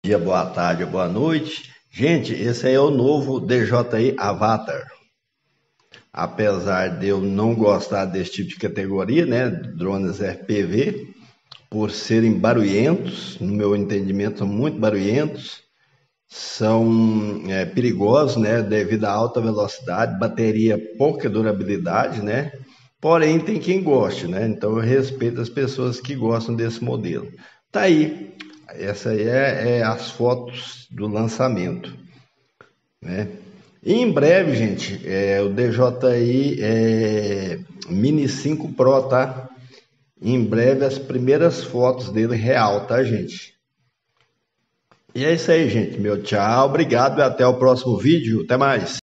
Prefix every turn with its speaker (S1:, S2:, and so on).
S1: dia, boa tarde, boa noite. Gente, esse aí é o novo DJI Avatar. Apesar de eu não gostar desse tipo de categoria, né, drones FPV, por serem barulhentos, no meu entendimento, são muito barulhentos, são perigosos, né, devido à alta velocidade, bateria pouca durabilidade, né. Porém, tem quem goste, né? Então eu respeito as pessoas que gostam desse modelo. Tá aí. Essa aí é as fotos do lançamento, né? E em breve, gente, o DJI Mini 5 Pro, tá? Em breve as primeiras fotos dele real, tá, gente? E é isso aí, gente. Meu tchau, obrigado e até o próximo vídeo. Até mais.